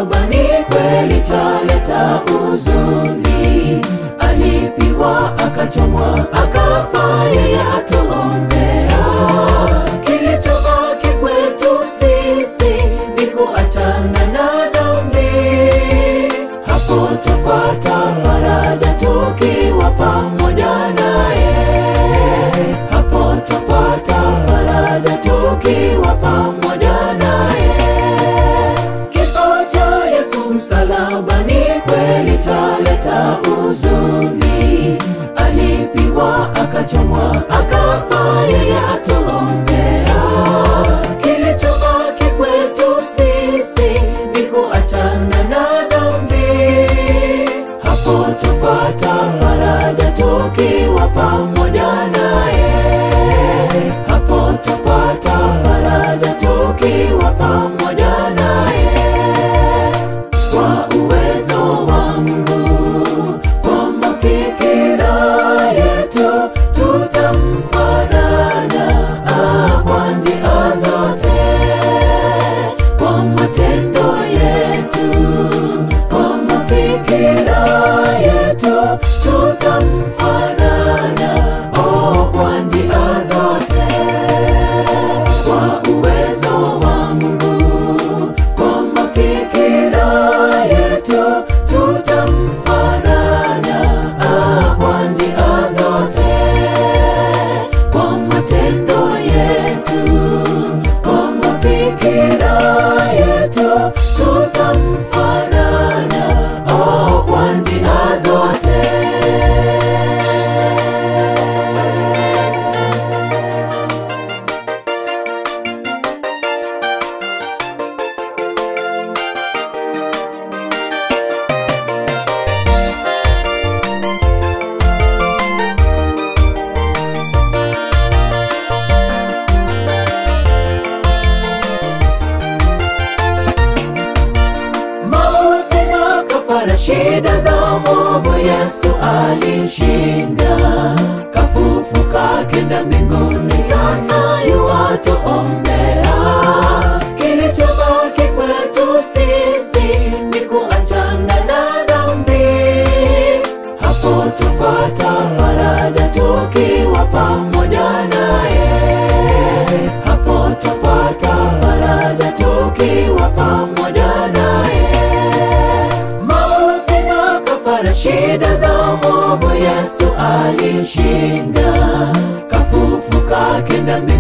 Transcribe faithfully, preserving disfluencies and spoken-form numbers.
msalabani kweli chaleta huzuni. Alipigwa, akachomwa, akafa, yeye atuombea. Kilichobaki kwetu sisi ni kuachana na dhambi. Hapo tupata faraja tukiwa pamoja naye. Hapo tupata faraja tukiwa pamoja naye. Kifo cha Yesu msalabani kweli chaleta huzuni. Alipigwa, akachomwa, akafa, yeye atuombea. Kilichobaki kwetu sisi ni kuachana na dhambi. Hapo tupata faraja tukiwa pamoja naye. Hapo tupata faraja tukiwa pamoja naye. Kwa uwezo wa Mungu, kwa mafikira yetu tutamfanana ah, kwa njia zote. Kwa matendo yetu, kwa mafikira yetu tutamfanana oh, kwa njia zote. Kwa uwezo wa Mungu, kwa mafikira yetu tutamfanana ah, kwa njia zote. Kwa matendo yetu, kwa mafikira yetu tutamfanana oh, kwa njia zote. Shida za mwovu Yesu alishinda. Kafufuka kenda mbinguni, sasa yuwatuombea. Kilichobaki kwetu sisi ni kuachana na dhambi. Hapo tupata faraja tukiwa pamoja naye. Hapo tupata faraja tukiwa pamoja naye. Shida za mwovu Yesu alishinda. Kafufuka kenda